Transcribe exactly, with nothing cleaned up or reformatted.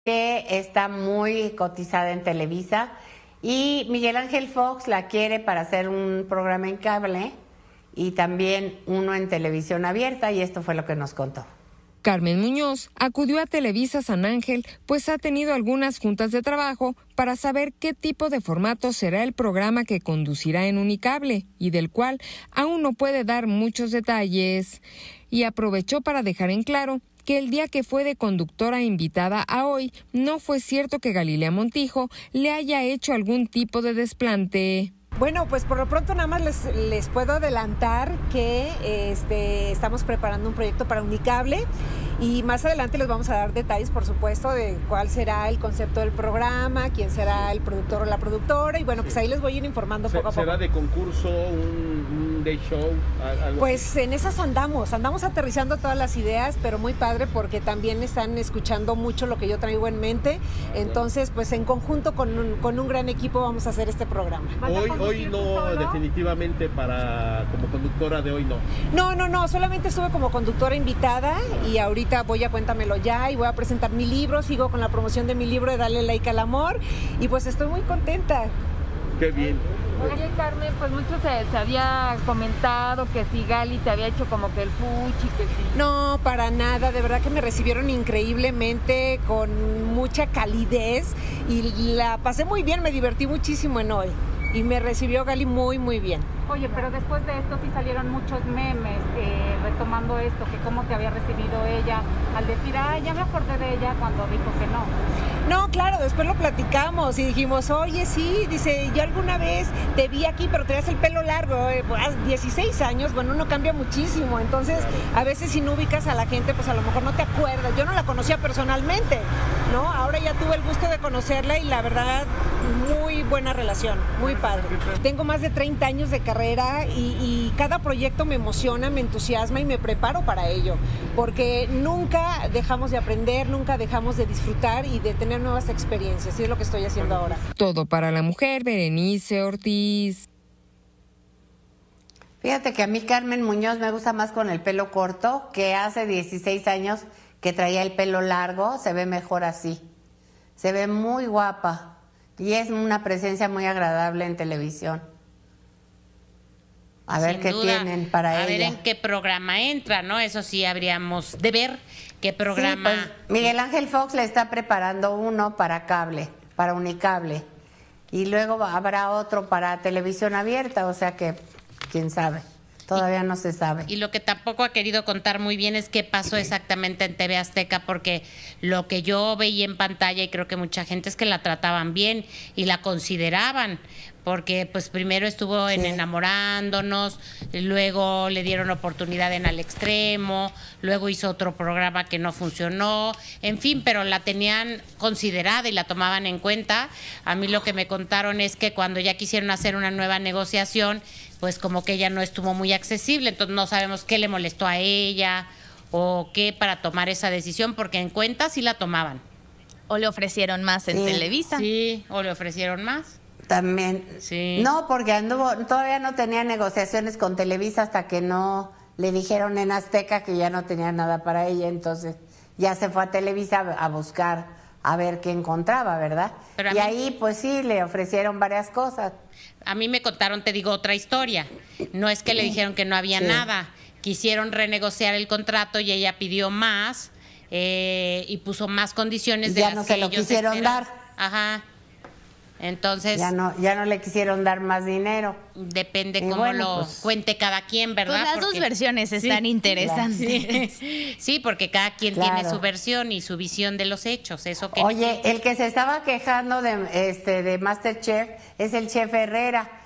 que está muy cotizada en Televisa y Miguel Ángel Fox la quiere para hacer un programa en cable y también uno en televisión abierta, y esto fue lo que nos contó. Carmen Muñoz acudió a Televisa San Ángel, pues ha tenido algunas juntas de trabajo para saber qué tipo de formato será el programa que conducirá en Unicable y del cual aún no puede dar muchos detalles. Y aprovechó para dejar en claro que el día que fue de conductora invitada a Hoy, no fue cierto que Galilea Montijo le haya hecho algún tipo de desplante. Bueno, pues por lo pronto nada más les, les puedo adelantar que este, estamos preparando un proyecto para Unicable y más adelante les vamos a dar detalles, por supuesto, de cuál será el concepto del programa, quién será el productor o la productora, y bueno, pues ahí les voy a ir informando poco a poco. ¿Será de concurso, un, un day show? Algo pues así? En esas andamos, andamos aterrizando todas las ideas, pero muy padre porque también están escuchando mucho lo que yo traigo en mente, entonces pues en conjunto con un, con un gran equipo vamos a hacer este programa. Hoy, hoy no, definitivamente para como conductora de Hoy no. No, no, no, solamente estuve como conductora invitada y ahorita voy a Cuéntamelo Ya y voy a presentar mi libro, sigo con la promoción de mi libro de Dale Like al Amor y pues estoy muy contenta. Qué bien. Oye, Carmen, pues mucho se, se había comentado que si Gali te había hecho como que el fuchi, que sí. No, para nada, de verdad que me recibieron increíblemente, con mucha calidez y la pasé muy bien, me divertí muchísimo en Hoy. Y me recibió Gali muy, muy bien. Oye, pero después de esto sí salieron muchos memes eh, retomando esto, que cómo te había recibido ella, al decir, ah, ya me acordé de ella cuando dijo que no. No, claro, después lo platicamos y dijimos, oye, sí, dice, yo alguna vez te vi aquí, pero tenías el pelo largo, eh, pues, dieciséis años, bueno, uno cambia muchísimo, entonces a veces si no ubicas a la gente, pues a lo mejor no te acuerdas. Yo no la conocía personalmente, ¿no? Ahora ya tuve el gusto de conocerla y la verdad, muy buena relación, muy padre. Tengo más de treinta años de carrera y, y cada proyecto me emociona, me entusiasma y me preparo para ello, porque nunca dejamos de aprender, nunca dejamos de disfrutar y de tener nuevas experiencias, y es lo que estoy haciendo ahora. Todo para la mujer, Berenice Ortiz. Fíjate que a mí Carmen Muñoz me gusta más con el pelo corto, que hace dieciséis años que traía el pelo largo, se ve mejor así. Se ve muy guapa y es una presencia muy agradable en televisión. A ver qué tienen para ella. A ver en qué programa entra, ¿no? Eso sí habríamos de ver qué programa. Sí, pues, Miguel Ángel Fox le está preparando uno para cable, para Unicable. Y luego habrá otro para televisión abierta, o sea que, quién sabe. Todavía no se sabe. Y lo que tampoco ha querido contar muy bien es qué pasó exactamente en T V Azteca, porque lo que yo veía en pantalla, y creo que mucha gente, es que la trataban bien y la consideraban, porque pues primero estuvo en sí. Enamorándonos, luego le dieron oportunidad en Al Extremo, luego hizo otro programa que no funcionó, en fin, pero la tenían considerada y la tomaban en cuenta. A mí lo que me contaron es que cuando ya quisieron hacer una nueva negociación, pues como que ella no estuvo muy accesible, entonces no sabemos qué le molestó a ella o qué para tomar esa decisión, porque en cuenta sí la tomaban. O le ofrecieron más en sí. Televisa. Sí, o le ofrecieron más. También. Sí. No, porque anduvo, todavía no tenía negociaciones con Televisa hasta que no le dijeron en Azteca que ya no tenía nada para ella, entonces ya se fue a Televisa a buscar, a ver qué encontraba, ¿verdad? Pero a y mí, ahí pues sí, le ofrecieron varias cosas. A mí me contaron, te digo, otra historia. No es que le dijeron que no había sí. nada. Quisieron renegociar el contrato y ella pidió más eh, y puso más condiciones de ya las no que se lo ellos quisieron esperaban. dar. Ajá. Entonces ya no ya no le quisieron dar más dinero. Depende y cómo bueno, lo pues, cuente cada quien, ¿verdad? Pues las porque, dos versiones están sí, interesantes. Sí, sí, porque cada quien claro. tiene su versión y su visión de los hechos. Eso que Oye, el que se estaba quejando de este de MasterChef es el chef Herrera,